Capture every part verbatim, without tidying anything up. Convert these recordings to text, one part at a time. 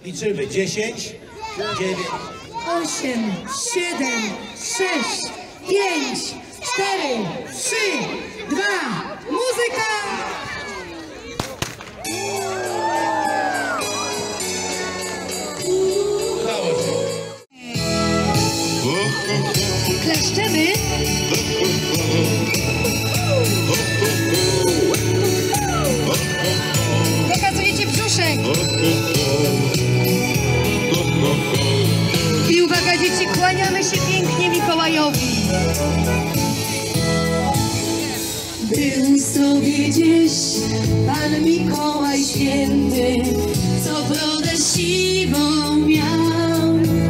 Liczymy. dziesięć, dziewięć, osiem, siedem, sześć, pięć, cztery, trzy, dwa, muzyka! Kleszczemy. Pokazujecie brzuszek. I uwaga dzieci, kłaniamy się pięknie Mikołajowi. Był sobie gdzieś Pan Mikołaj święty, co brodę siwą miał.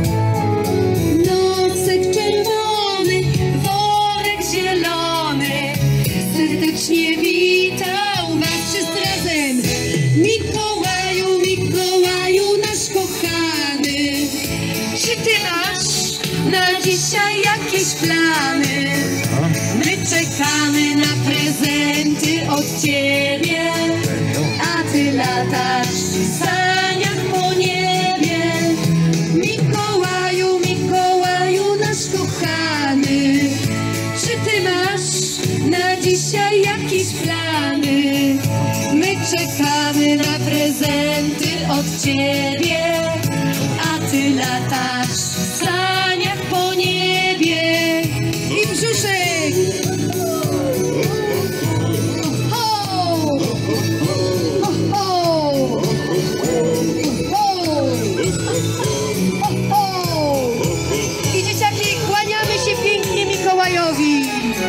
Nosek czerwony, worek zielony, serdecznie witał was wszyscy razem. Mikołaju, Mikołaju nasz kochany, czy ty masz na dzisiaj jakieś plany? My czekamy na prezenty od ciebie, a ty latasz w saniach po niebie. Mikołaju, Mikołaju nasz kochany, czy ty masz na dzisiaj jakieś plany? My czekamy na prezenty od ciebie, a ty latasz w saniach po niebie. I brzuszek! Ho! Ho, ho! Ho! Ho, ho! I dzieciaki, kłaniamy się pięknie Mikołajowi.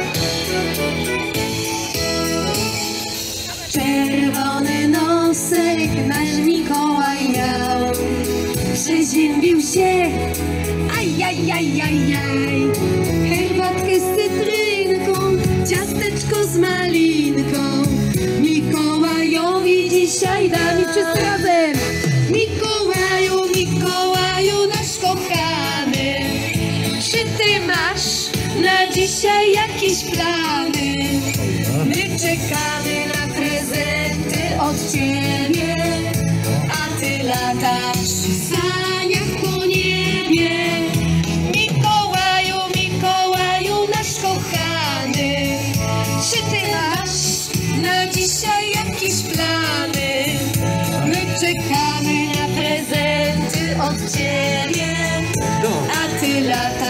Czerwony nosek nasz Mikołaj miał, przeziębił się, aj, aj, aj, aj, aj. Herbatkę z cytrynką, ciasteczko z malinką, Mikołajowi dzisiaj damy wszyscy razem. Mikołaju, Mikołaju nasz kochany, czy ty masz na dzisiaj jakieś plany? My czekamy na prezenty od ciebie, a ty latasz w saniach po niebie. Mikołaju, Mikołaju nasz kochany, czy ty masz na dzisiaj jakieś plany? My czekamy na prezenty od ciebie, a ty latasz